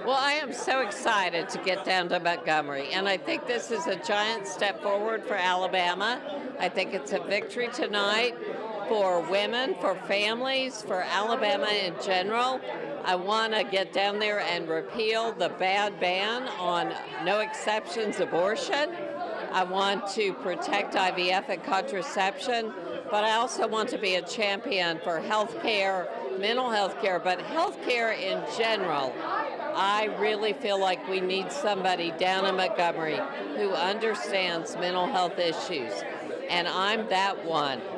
Well, I am so excited to get down to Montgomery, and I think this is a giant step forward for Alabama. I think it's a victory tonight for women, for families, for Alabama in general. I want to get down there and repeal the bad ban on no exceptions abortion. I want to protect IVF and contraception, but I also want to be a champion for health care, mental health care, but health care in general. I really feel like we need somebody down in Montgomery who understands mental health issues, and I'm that one.